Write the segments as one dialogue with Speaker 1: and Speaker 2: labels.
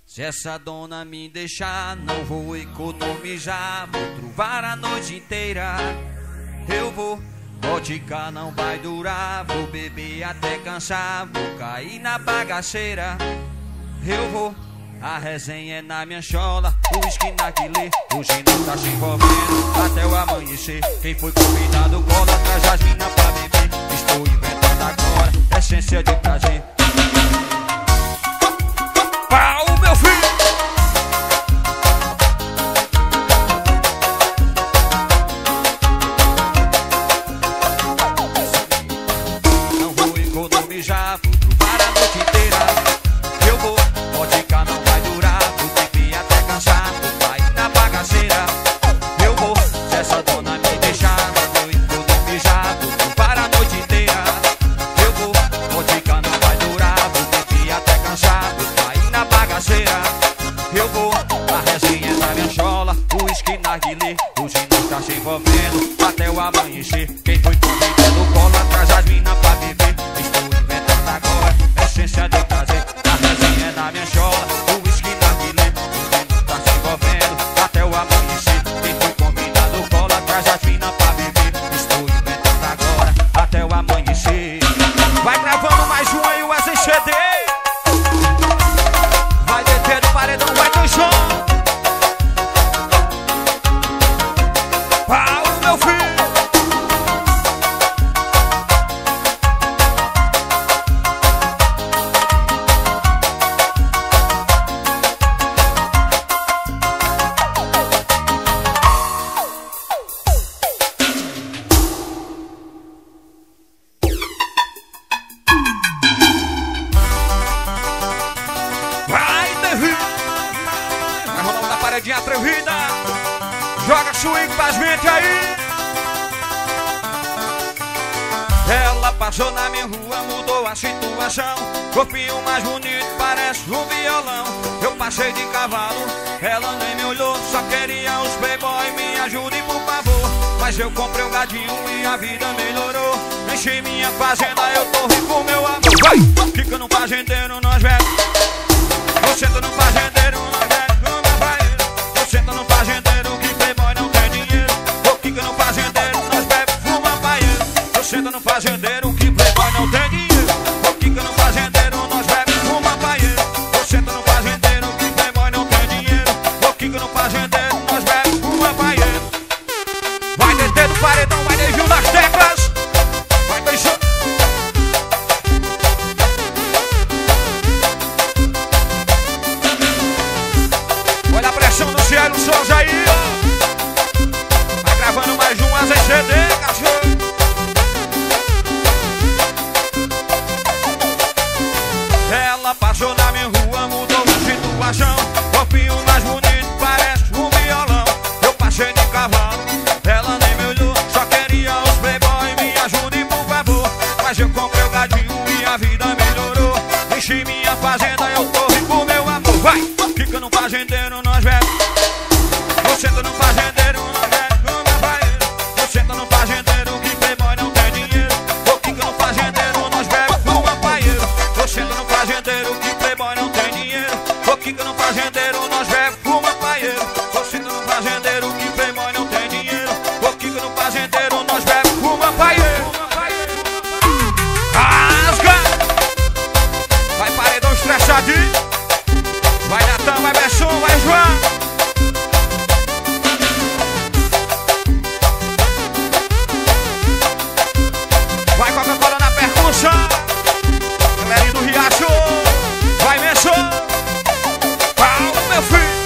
Speaker 1: Se essa dona me deixar, não vou economizar. Vou truvar a noite inteira. Eu vou, vodka não vai durar. Vou beber até cansar. Vou cair na bagaceira. Eu vou, a resenha é na minha chola. O uísque na guilê, hoje não tá se envolvendo até o amanhecer. Quem foi convidado cola, traz as minas pra beber. Estou inventando agora, essência de prazer. Pau, meu filho! Não vou economizar, vou truvar a noite inteira. Eu vou, vodka não vai durar. Vou beber até cansar, vou cair na bagaceira. Eu vou, se essa dona me deixar, não vou economizar, vou truvar a noite inteira. Eu vou, vodka não vai durar. Vou beber até cansar, vou cair na bagaceira. Eu vou, a resenha é na minha chola. O uísque na guilê, hoje não tá se envolvendo até o amanhecer. Quem foi convidado cola, traz as minas pra beber. Estou inventando agora, essência de prazer. A resenha é na minha chola. O uísque na guilê, hoje não tá se envolvendo até o amanhecer. Quem foi convidado cola, traz as minas pra beber. Estou inventando agora, até o amanhecer. Vai gravando mais um aí, o SCD. Vai deter do paredão, vai do chão. Pau, meu filho! Vai, Davi! Vai rolar uma paredinha atrevida. Joga swing pras mentes aí. Ela passou na minha rua, mudou a situação. Corpinho mais bonito, parece um violão. Eu passei de cavalo, ela nem me olhou. Só queria os playboy, me ajude por favor. Mas eu comprei um gadinho e a vida melhorou. Enchi minha fazenda, eu tô rico, meu amor. Vai! Fica no fazendeiro, nós velho. Eu sento no fazendeiro, nós velho, como é barreiro. Eu sento no fazendeiro, que playboy não tem dinheiro. Eu fico no fazendeiro, nós bebe, fuma, baieiro. Eu sento no fazendeiro, que playboy não tem dinheiro. Eu fico no fazendeiro, nós bebe, fuma, baieiro. Eu sento no fazendeiro, que playboy não tem dinheiro. Eu fico no fazendeiro, nós bebe, fuma, baieiro. Vai descer do paredão, vai descer nas teclas. Vai deixar. Olha a pressão do Cielo Souza aí, ó. Vai gravando mais um AZCD, cachorro. Ela passou na minha rua, mudou a situação. Corpinho mais bonito, parece um violão. Eu passei de cavalo, ela nem me olhou. Só queria os playboy, me ajude por favor. Mas eu comprei o gadinho e a vida melhorou. Enchi minha fazenda, eu tô rico, meu amor. Vai! Fica no fazendeiro, nós velho. Eu sento no fazendeiro, nós velho, como é barreiro. Eu sento no fazendeiro, que playboy não tem dinheiro. Eu fico no fazendeiro, nós bebe, fuma, paieiro. Eu sento no fazendeiro, que playboy não tem dinheiro. Eu fico no fazendeiro, nós bebe, fuma, paieiro. Eu sento no fazendeiro, que playboy não tem dinheiro. Eu fico no fazendeiro, nós bebe, fuma, paieiro. Rasga! Vai paredão estressadinho. Vai Natan, vai Besson, vai João. Vai Coca-Cola na percussão. Galerinha do Riacho. Vai Messon. Pau, meu filho.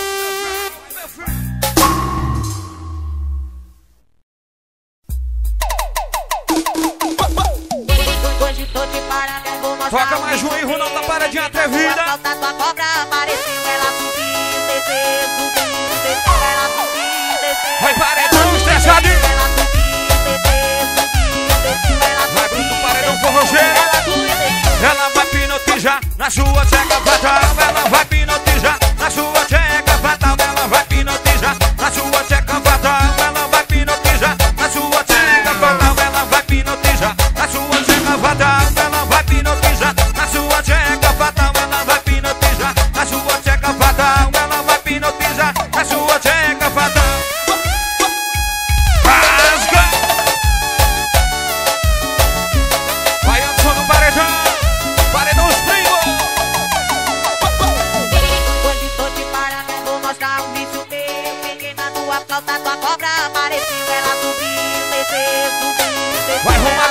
Speaker 2: Hoje tô te parando, eu vou mostrar.
Speaker 1: Toca mais um e Ronaldo da paradinha atrevida.
Speaker 2: Solta tua cobra, apareceu, ela subiu, desceu, subiu, desceu, ela subiu, desceu.
Speaker 1: Vai paredão estressadinho.
Speaker 2: Ela subiu, desceu, subiu, desceu, ela
Speaker 1: Vai
Speaker 2: subiu,
Speaker 1: pro paredão
Speaker 2: desceu.
Speaker 1: forrozeiro.
Speaker 2: Ela subiu, desceu.
Speaker 1: Ela vai pinotejar na sua tcheca fatal. Ela vai pinotejar na sua tcheca fatal. Ela vai pinotejar na sua tcheca fatal. Ela vai pinotejar na sua tcheca fatal. Ela vai pinotejar na sua tcheca fatal. Ela vai pinotejar na sua tcheca fatal. Ela vai pinotejar na sua tcheca fatal.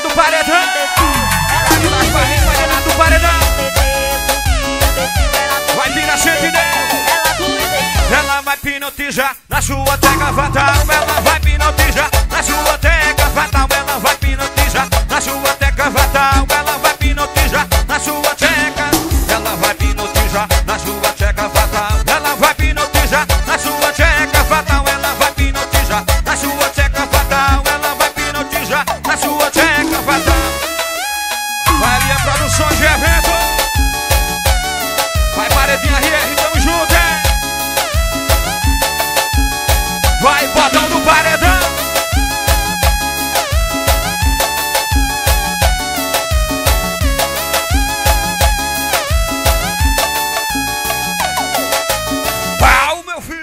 Speaker 1: do paredão. Vai virar as barrinhas, vai dentro do paredão. Vai virar 110. Ela vai hipnotizar na sua tecla fatal. Ela vai hipnotizar na sua tecla fatal. Ela vai hipnotizar na sua tecla fatal. Ela vai hipnotizar na sua tecla. Ela vai hipnotizar na sua tecla fatal. Ela vai hipnotizar na sua tecla fatal. Ela vai hipnotizar na sua tecla fatal. Ela vai hipnotizar na sua tecla fatal. Maria Produções de Evento. Vai Paredinha RR, tamo junto, hein? Vai botão do paredão. Pau, meu filho.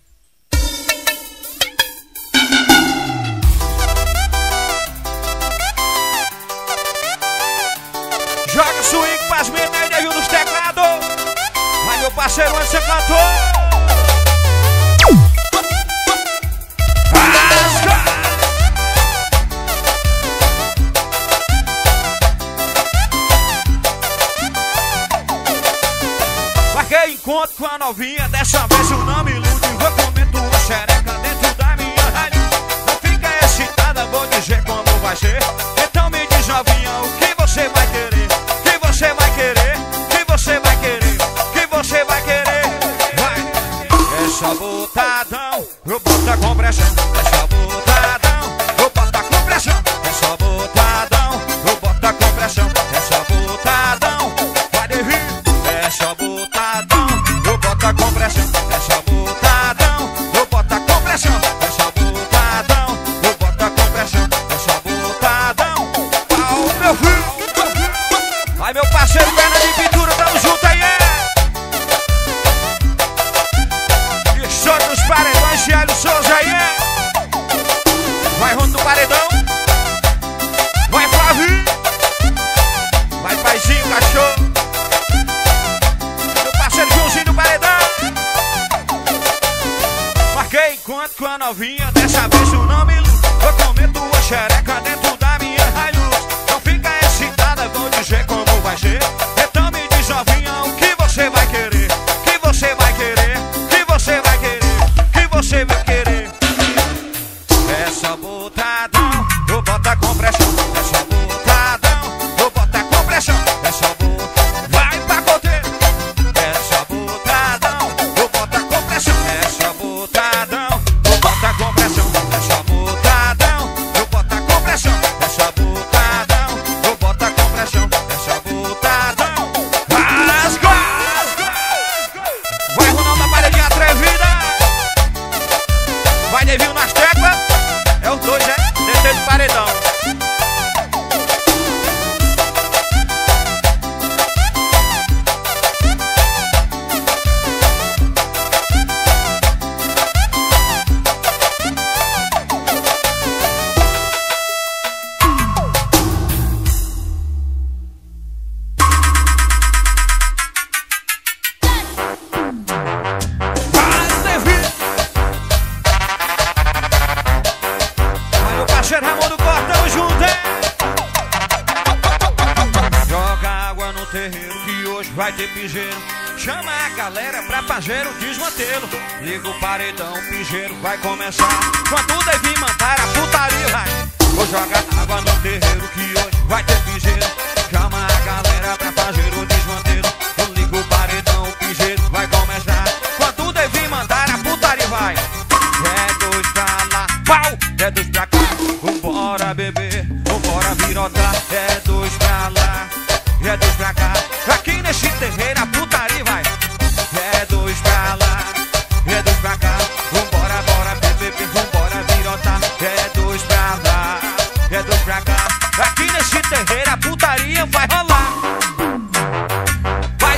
Speaker 1: Joga swing pras minas aí, Nevinho nos teclados. Vai meu parceiro, onde você cantou? Marquei encontro com a novinha, dessa vez o nome ilude. Vou comer tua xereca dentro da minha rádio. Não fica excitada, vou dizer como vai ser. Então me diz, novinha, o que você vai querer? O que você vai querer? O que você vai querer? O que você vai querer? Vai! É só botadão, eu boto a compressão. É só botadão, eu boto a compressão. É só botadão, eu boto a compressão. É só botadão, vai devir. É só botadão, eu boto a compressão. É só botadão, eu boto a compressão. É só botadão, eu boto a compressão. É só botadão, pau, meu filho. Vai meu parceiro, perna de pintura, tamo junto aí, é. E só dos paredões, Cielo Souza aí, é. Vai Rondo do paredão. Vai Flavinho. Vai Paizinho, cachorro. Meu parceiro Joãozinho do paredão. Marquei encontro com a novinha, dessa vez o nome Lu. Vou comer tua xereca dentro da minha Hilux. Não fica excitada, vou dizer como vai ser. Então me diz, novinha, o que você vai querer? O que você vai querer? O que você vai querer? O que você vai querer? É só botadão, eu boto a compressão. É só botadão, eu boto a compressão. É só botadão, vai pacoteiro. É só botadão, eu boto a compressão. É só botadão, eu boto a compressão. É só botadão, eu boto a compressão. É só botadão, eu boto a compressão. É só botadão, rasga. Vai Ronaldo na paredinha atrevida. Vai Nevinho nas teclas. É os dois, é? DT de paredão. Vai meu parceiro Ramon do Corte, tamo junto, hein? Joga água no terreiro que hoje vai ter piseiro. Chama a galera pra fazer o desmantelo. Liga o paredão, o piseiro vai começar. Quando devem mandar a putaria, vai. Vou jogar água no terreiro que hoje vai ter piseiro. Chama a galera pra fazer o desmantelo. Eu ligo o paredão, o piseiro vai começar. Quando devem mandar a putaria, vai. É dois pra lá, pau, é dois pra cá. Vambora beber, vambora virotar. É dois pra lá, é dois pra cá. Aqui nesse terreiro a putaria vai. É dois pra lá, é dois pra cá. Vambora, bora beber, vambora virotar. É dois pra lá, é dois pra cá. Aqui nesse terreiro a putaria vai rolar.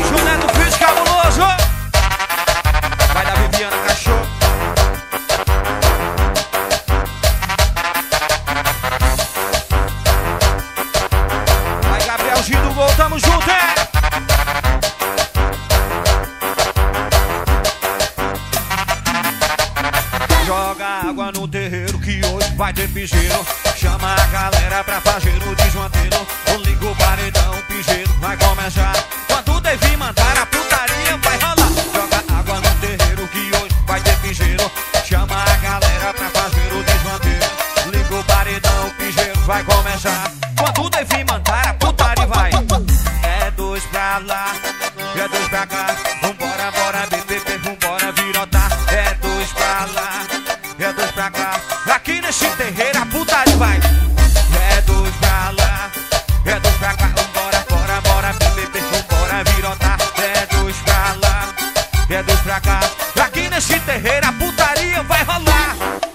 Speaker 1: vai ter piseiro. Chama a galera pra fazer o desmantelo. Liga o paredão, o piseiro vai começar. Quando o Devi mandar a putaria vai rolar. Joga água no terreiro que hoje vai ter piseiro. Chama a galera pra fazer o desmantelo. Liga o paredão, o piseiro vai começar. Quando o Devi mandar a putaria vai. É dois pra lá, é dois pra cá. Vambora, bora, BBB, vambora, virotar. É dois pra lá, é dois pra cá. Aqui nesse terreiro a putaria vai. É dois pra lá, é dois pra cá. Vambora, bora, bora, BBB, vambora, virotar. É dois pra lá, é dois pra cá. Aqui nesse terreiro a putaria vai rolar.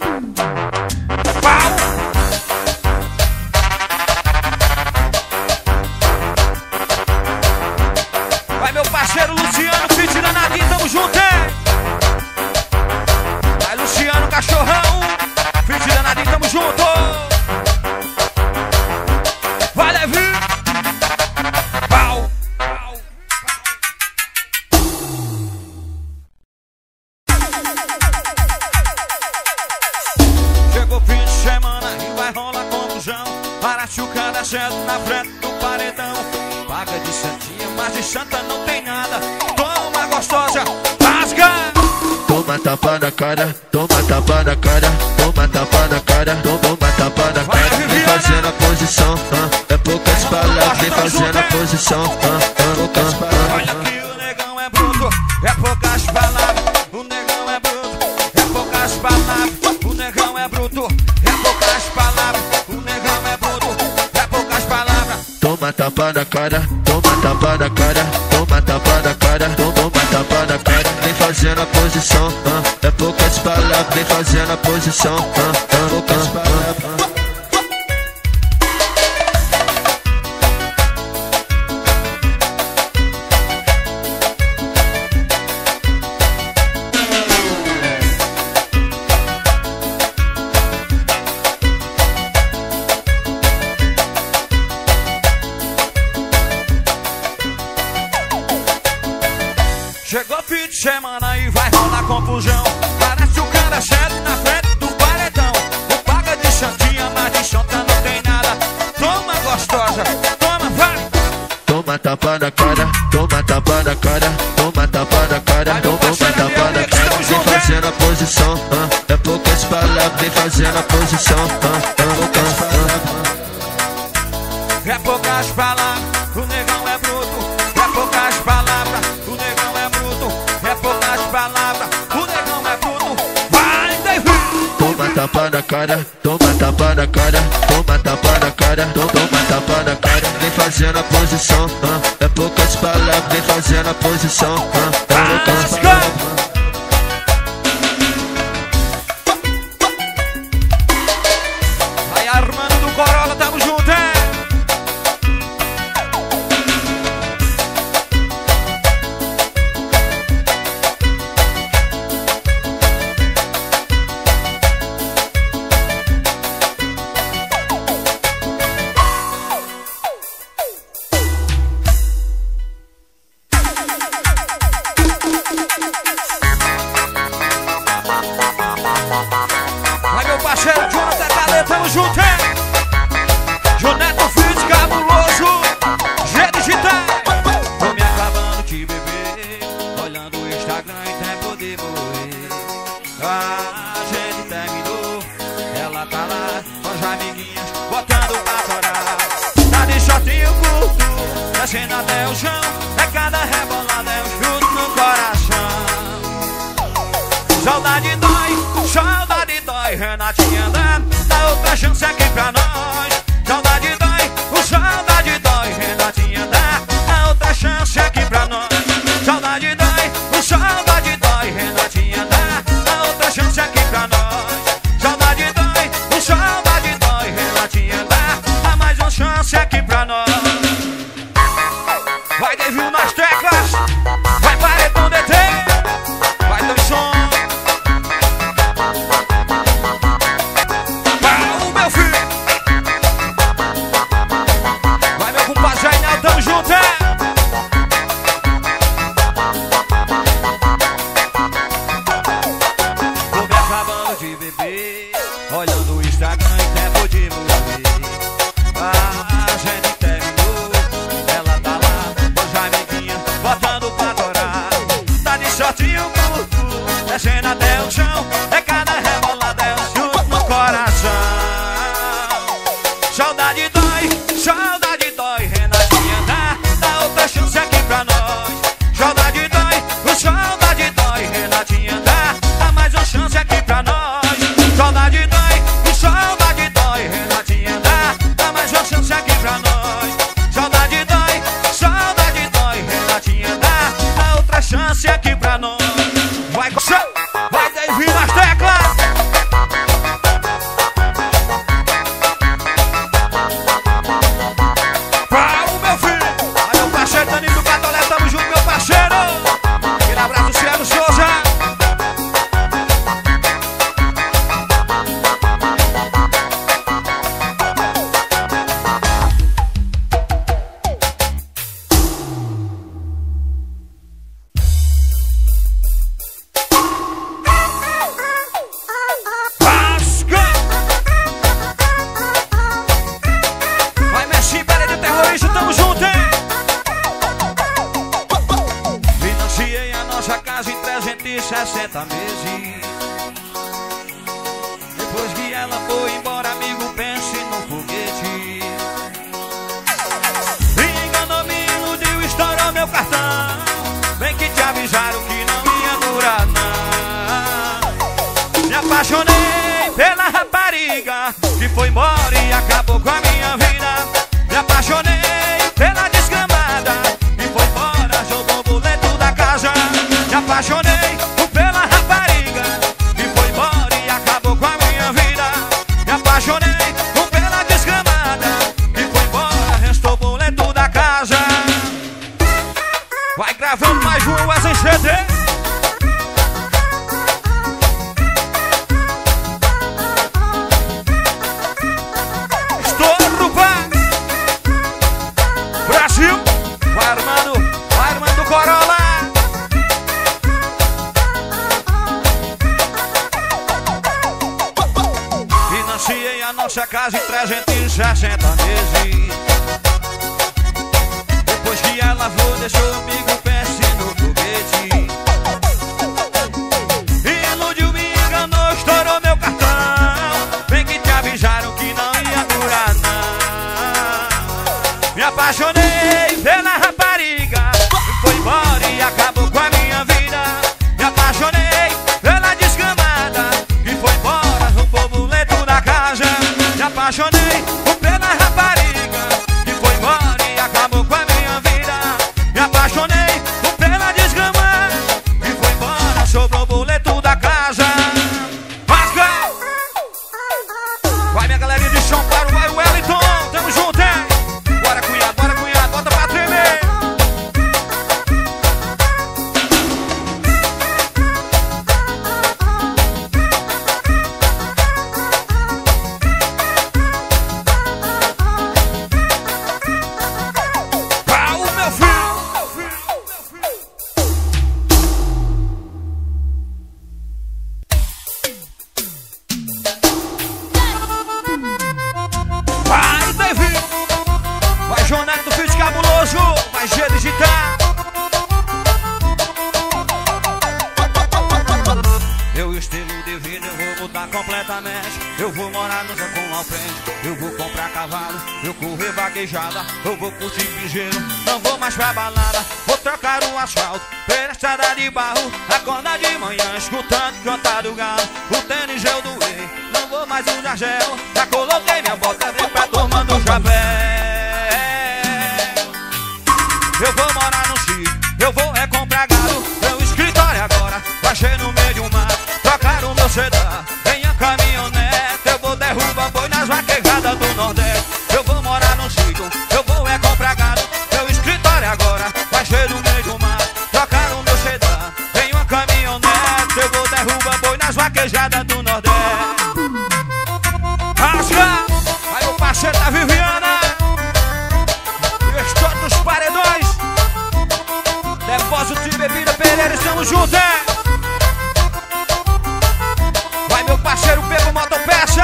Speaker 1: Pau! Vai meu parceiro Luciano, fit danadinho, tamo junto, hein? Vai Luciano, cachorrão, fit danadinho, tamo junto. Vai Levi, pau. Chegou fim de semana e vai rolar confusão. Para chucada certo na frente do paredão. Paga de santinha, mas de santa não tem nada. Toma gostosa, rasga.
Speaker 3: Toma tapa na cara, toma tapa na cara, toma tapa na cara, toma tapa na cara. Vem fazendo a posição, é poucas palavras. Vem fazendo a posição, poucas palavras.
Speaker 1: Olha que o negão é bruto, é poucas palavras. O negão é bruto, é poucas palavras. O negão é bruto, é poucas palavras. O negão é bruto, é poucas palavras.
Speaker 3: Toma tapa na cara, toma tapa na cara, toma tapa na cara, toma tapa na cara. Vem fazendo a posição, é poucas palavras. Vem fazendo a posição, poucas palavras.
Speaker 1: Chegou fim de semana e vai rolar confusão. Parece o cara certo na frente do paredão. O paga de santinha, mas de chanta não tem nada. Toma gostosa, toma, vai.
Speaker 3: Toma tapa na cara, toma tapa na cara, toma tapa na cara, toma tapa na cara. Vem fazendo a posição, é poucas palavras. Vem fazendo a posição, poucas palavras.
Speaker 1: É poucas palavras, o negão é bruto. É poucas palavras, o negão é bruto. É poucas palavras, o negão é bruto. Vai, David!
Speaker 3: Toma tapa na cara, toma tapa na cara, toma tapa na cara, toma tapa na cara. Vem fazendo a posição, é poucas palavras. Vem fazendo a posição, poucas palavras.
Speaker 1: Vai Armando do Corolla, tamo junto, hein? Vai meu parceiro Jonathan Caleta, tamo junto, hein? Joneto Fit, cabuloso, G Digital. Tô me acabando de beber, olhando o Instagram e tempo de morrer. A gente terminou, ela tá lá com as amiguinhas, botando pra torar. Tá de shortinho curto, descendo até o chão. É cada rebolada, é um chute no coração. Saudade dói, saudade dói, Renatinha dá outra chance aqui pra nós. Saudade dói, o saudade dói, Renatinha dá outra chance aqui pra nós. Saudade dói, o saudade dói, Renatinha dá outra chance aqui pra nós. Saudade dói, o saudade dói, Renatinha dá mais uma chance aqui pra nós. Vai David nas teclas, vai paredão DT, vai do som. eu curto, descendo até o chão. É cada rebolada, é um chute no coração. Saudade dói, Renatinha, dá outra chance aqui pra nós. Saudade dói, Renatinha, dá mais uma chance aqui pra nós. Saudade dói, Renatinha, dá mais uma chance aqui pra nós. Saudade dói, Renatinha, dá outra chance aqui pra nós. Vai daí vir nas teclas. Nossa casa em 360 meses. Depois que ela foi embora, amigo, pense no foguete. Me enganou, me iludiu, estourou meu cartão. Bem que te avisaram que não ia durar, não. Me apaixonei pela rapariga que foi embora e acabou com a minha vida. Me apaixonei pela desgramada que foi embora, jogou o boleto da casa. Me apaixonei pela rapariga que foi embora e acabou com a minha vida. Me apaixonei pela desgramada que foi embora, restou o boleto da casa. Vai gravando mais umas em CD. Estouro, pá! Brasil! Vai armando Corolla! Financiei a nossa casa em 360 meses. Depois que ela foi, deixou amigo, pense no foguete. Iludiu, me enganou, estourou meu cartão. Bem que te avisaram que não ia durar, não. Me apaixonei pela rapariga que foi embora e acabou com a minha vida. Me apaixonei pela desgramada que foi embora, roubou o boleto da casa. Me apaixonei pela rapariga que foi embora e acabou com a minha vida. Me apaixonei pela desgramada que foi embora, sobrou o boleto da casa. Vasca! Vai minha galerinha de São Paulo, vai o Wellington, tamo junto, hein? Bora cunhado, bota pra tremer. Pau, meu filho. Vai, David. Vai, João Neto, filho de cabuloso. Vai, G digitar. Meu estilo de vida eu vou mudar completamente. Eu vou morar no Zé com Alfrente. Eu vou comprar cavalo, eu correr vaquejada. Eu vou curtir piseiro, não vou mais pra balada. Vou trocar o asfalto pela estrada de barro. Acorda de manhã escutando cantar do galo. O tênis eu doei, não vou mais usar gel. Já coloquei minha bota, vem pra turma do chapéu. Eu vou morar no sítio, eu vou comprar galo. Meu escritório agora vai ser no meio de um mato. Trocar o meu sedã, vem a caminhonete. Eu vou derrubar boi nas vaquejadas do Nordeste. Eu vou morar no sítio, eu vou comprar galo. Meu escritório agora vai ser no meio de um mato. Trocar o meu sedã, vem uma caminhonete. Eu vou derrubar boi nas vaquejadas do Nordeste. Rasga! Aí o parceiro da Viviana. E o estouro dos paredões. Depósito de bebida Pereira, estamos juntos, é? Vai meu parceiro Pepo Motopeça.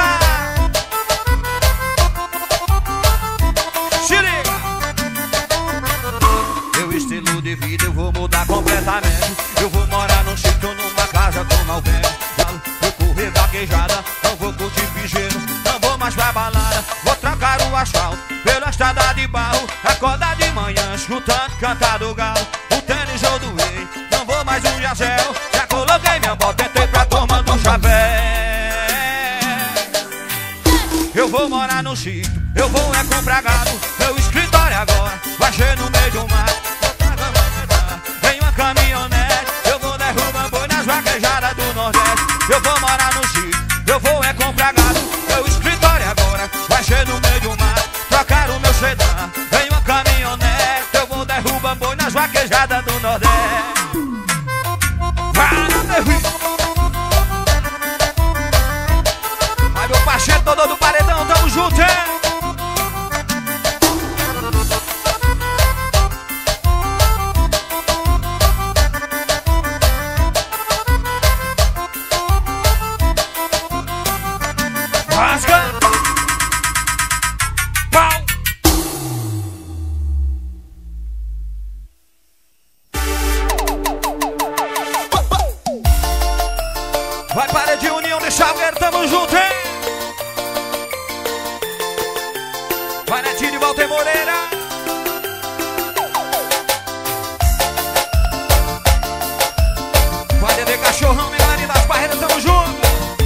Speaker 1: Se liga. Meu estilo de vida eu vou mudar completamente. Eu vou morar num sítio no sítio, eu vou é comprar gado. Meu escritório agora vai ser no meio do mato. Vem uma caminhonete, eu vou derrubar boi nas vaquejadas do Nordeste. Eu vou morar no sítio, eu vou é comprar gado. Meu escritório agora vai ser no meio do mato. Trocar o meu sedã, vem uma caminhonete, eu vou derrubar boi nas vaquejadas do Nordeste. Vai meu parceiro todo do paredão, tamo junto, hein? Rasga! Pau! Vai para de União de Salgueiro, tamo junto, hein? Vai Netinho de Walter Moreira. Vai Dedê Cachorrão, Melanie das Barreiras, tamo junto.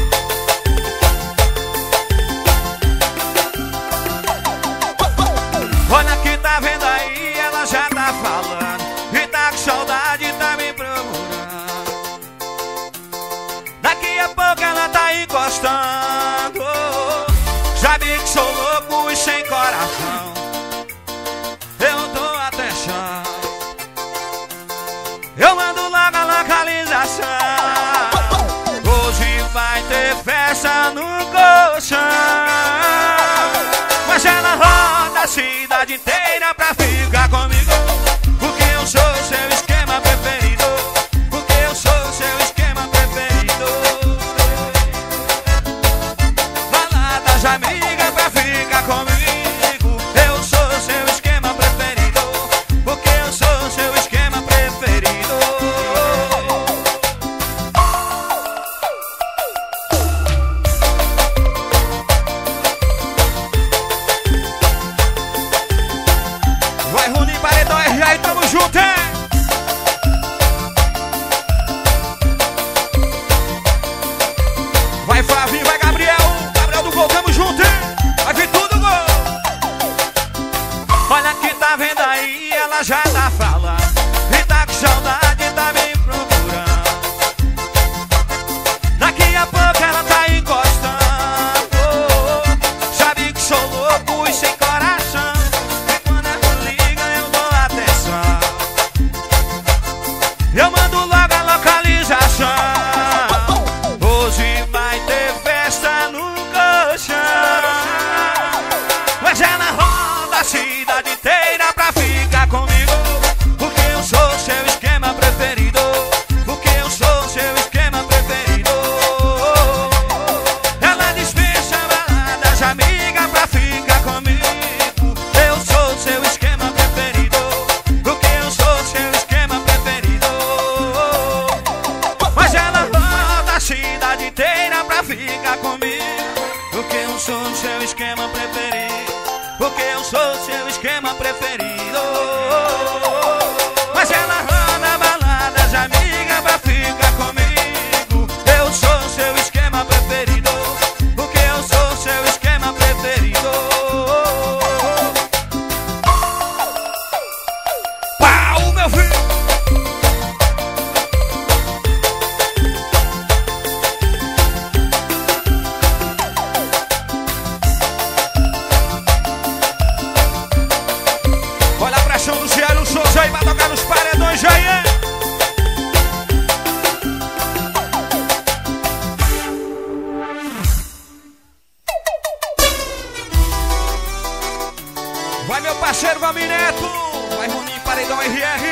Speaker 1: Olha que tá vendo aí, ela já tá falando. E tá com saudade, tá me procurando. Daqui a pouco ela tá encostando. Sabe que sou louco e sem coração. Eu dou atenção. Eu mando logo a localização. Hoje vai ter festa no colchão. Mas ela roda a cidade inteira pra ficar comigo. Porque eu sou seu esquema preferido. Porque eu sou seu esquema preferido. Baladas amigas pra ficar comigo. Eu sou seu esquema preferido. Porque eu sou seu esquema preferido. Vai Rony Paredão RJ, tamo junto, hein? Vai Flavinho, vai Gabriel do Gol, tamo junto, hein? Vai vir tudo, gol! Olha que tá vendo aí, ela já tá falando. E tá com saudade, tá me procurando. Daqui a pouco ela tá encostando. Sabe que sou louco e sem coração. E quando ela liga eu dou atenção. Eu mando logo a localização. Hoje vai ter festa no colchão. Mas ela roda a cidade inteira pra ficar comigo. Porque eu sou seu esquema preferido. Porque eu sou seu esquema preferido. Ela dispensa baladas amigas pra ficar comigo. Eu sou seu esquema preferido. Porque eu sou seu esquema preferido. Mas ela roda a cidade inteira pra ficar comigo. Porque eu sou seu esquema preferido. Porque eu sou seu esquema preferido. Mas ela roda baladas amigas pra ficar comigo. Eu sou seu esquema preferido. Porque eu sou seu esquema preferido. Pau, meu filho! Olha a pressão do Cielo Souza aí, vai tocar nos paredões aí, hein? Vai meu parceiro Valmir Neto, vai Roninho Paredão RR.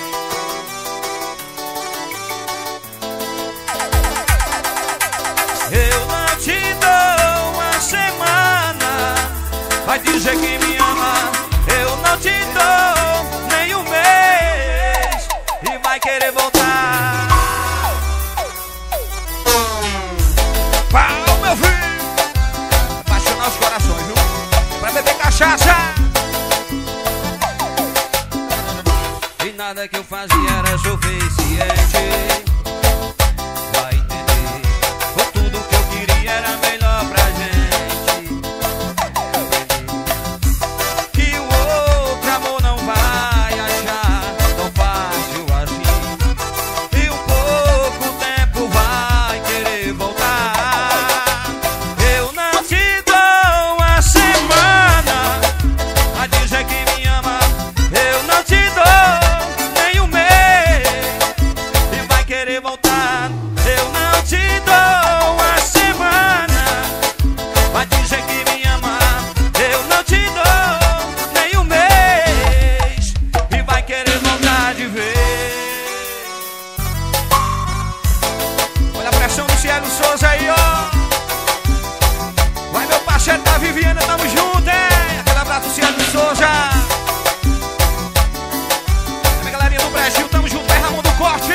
Speaker 1: Eu não te dou uma semana, vai dizer que me ama. Eu não te dou nem um mês e vai querer voltar. Pau, meu filho! Apaixonar os corações, viu? Pra beber cachaça. E nada que eu fazia era suficiente. Vai entender, por tudo que eu queria era melhor pra gente. semana. Eu não te dou uma semana. Vai dizer que me ama. Eu não te dou nem um mês. E vai querer voltar de vez. Olha a pressão do Cielo Souza aí, ó. Vai meu parceiro da Viviana, tamo junto, hein? Aquele abraço do Cielo Souza. Minha galerinha do Brasil, tamo junto, vai Ramon do Corte.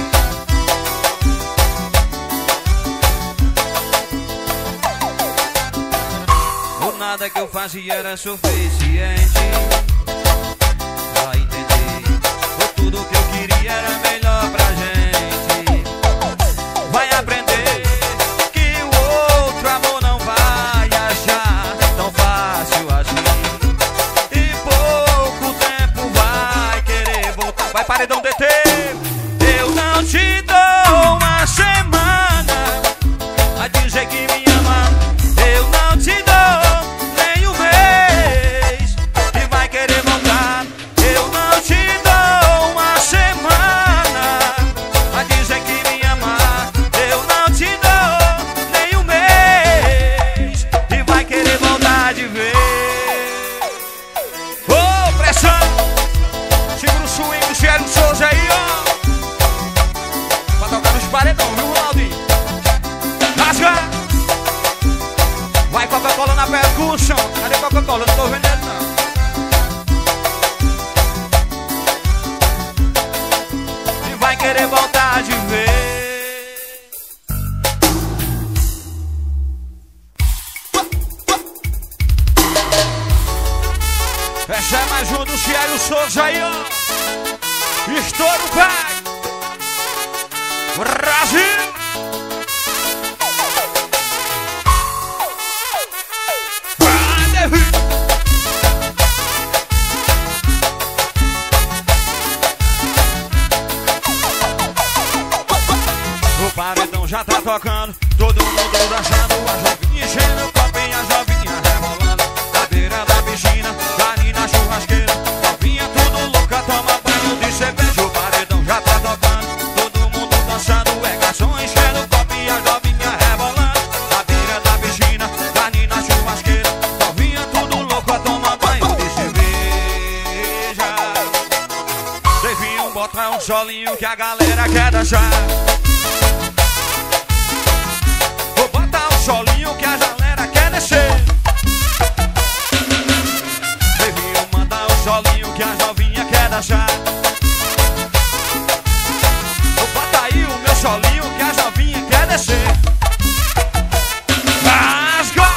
Speaker 1: O nada que eu fazia era suficiente pra entender. Ou tudo que eu queria era melhor pra gente. Vai aprender que o outro amor não vai achar tão fácil assim. E pouco tempo vai querer voltar. Vai paredão DT. Eu não te dou uma semana a dizer que me ama. Eu não te dou nem um mês. E vai querer voltar. Eu não te dou uma semana a dizer que me ama. Eu não te dou nem um mês. E vai querer voltar de vez. Ô, pressão! Segura o swing do Cielo Souza aí, ó. Pra tocar nos paredão, viu, Ronaldinho? Rasga! Vai Coca-Cola na percussão. Cadê Coca-Cola? Não tô vendo ele, não. E vai querer voltar de vez. Essa é mais um do Cielo Souza aí, ó. Estouro, vai! Brasil! O paredão já tá tocando, todo mundo dançando, a jovinha enchendo o copo e a jovinha rebolando. Na beira da piscina, ali na churrasqueira, novinha tudo louca, toma banho de cerveja. O paredão já tá tocando, todo mundo dançando, é garçom enchendo o copo e a jovinha rebolando. Na beira da piscina, ali na churrasqueira, novinha tudo louca, toma banho de cerveja. Deviam botar um solinho que a galera quer dançar. Vou botar um solinho que a galera quer descer. Deviam mandar um solinho que a novinha quer dançar. Vou botar aí o meu solinho que a novinha quer descer. Rasga!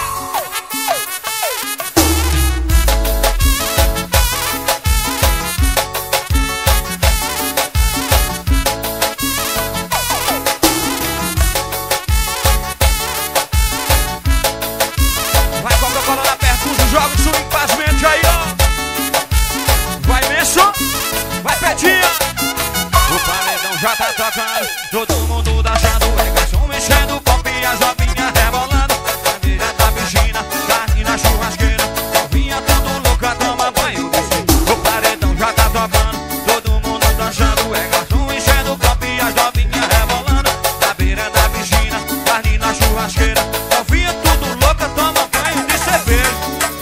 Speaker 1: Vai Coca-Cola na percussão, joga o swing pras mentes aí, ó. Vai Menso, vai Petinha. O paredão já tá tocando, todo mundo dançando, é garçom mexendo o copo e a jovinha rebolando. Na beira da piscina, carne na churrasqueira, novinha tudo louca, toma banho de cerveja. O paredão já tá tocando, todo mundo dançando, é garçom enchendo o copo e a jovinha rebolando. Na beira da piscina, carne na churrasqueira, novinha tudo louca, toma banho de cerveja.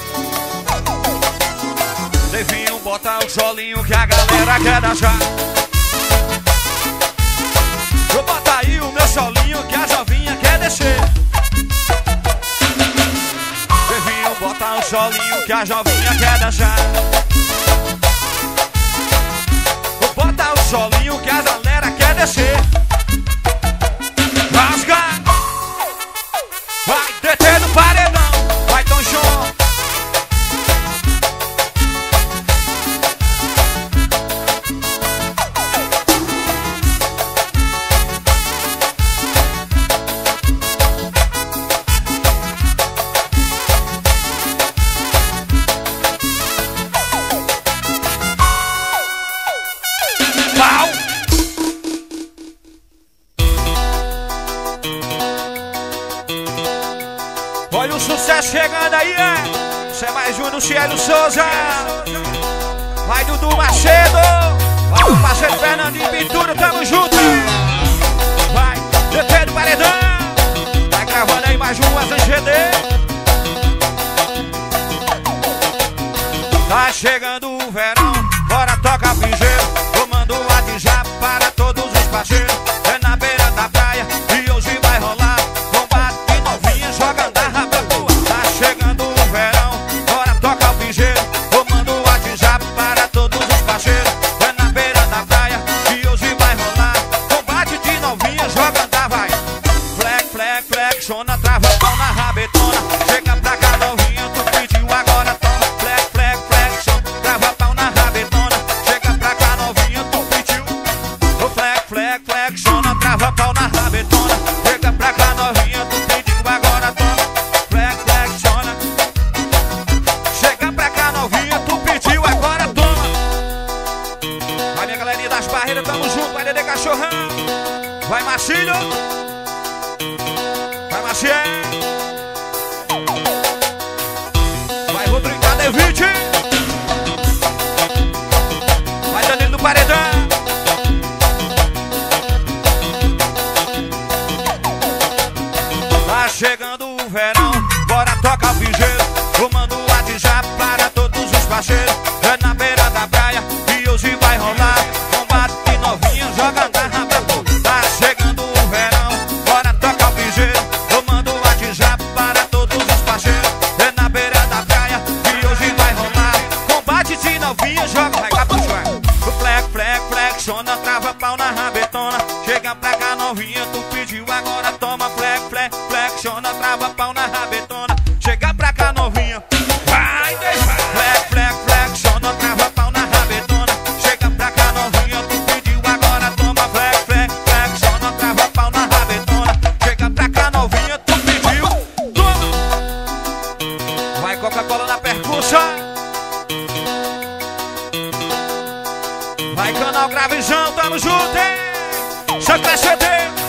Speaker 1: Deviam botar o solinho que a galera quer dançar. Vou botar aí o meu solinho que a jovinha quer descer. Deviam botar o solinho que a jovinha quer dançar. Vou botar o solinho que a galera quer descer. Rasga! Vai DT do paredão, vai Tom João. Olha o sucesso chegando aí, é. Você é mais um do Cielo Souza. Vai Dudu Macedo. Vai o parceiro Fernandinho Pintura, tamo junto. flexona, trava pau na rabetona. Chega pra cá novinha, tu pediu, agora toma. Flex, flex, flexiona, trava pau na rabetona. Chega pra cá novinha, tu pediu. O flex, flex, flexiona, trava pau na rabetona. Chega pra cá novinha, tu pediu, agora toma. Flex, flexiona. Chega pra cá novinha, tu pediu, agora toma. Vai minha galerinha das barreiras, tamo junto, vai Dedê Cachorrão. Vai Marcílio. Vai Maciel. Vai Rodrigo Cadevite. Vai Danilo do Paredão. Tá chegando o verão, bora tocar o piseiro. Fumando o WhatsApp para todos os parceiros. É na beira da praia e hoje vai rolar. Combate de novinha, joga na raba. Tá chegando o verão, bora tocar o piseiro. Tomando o WhatsApp para todos os parceiros. É na beira da praia e hoje vai rolar. Combate de novinha, joga, vai capuchar. O flex, flex, flexiona, trava pau na rabetona. Chega pra cá novinha, tu pediu, agora toma. Flex, flex, flexiona, trava pau na rabetona. Chega pra cá novinha, vai deixar. Flex, flex, flexiona, trava pau na rabetona. Chega pra cá novinha, tu pediu, agora toma. Flex, flex, flexiona, trava pau na rabetona. Chega pra cá novinha, tu pediu, toma. Vai Coca-Cola na percussão. Vai Canal Gravizão, tamo junto, hein? Santa CD.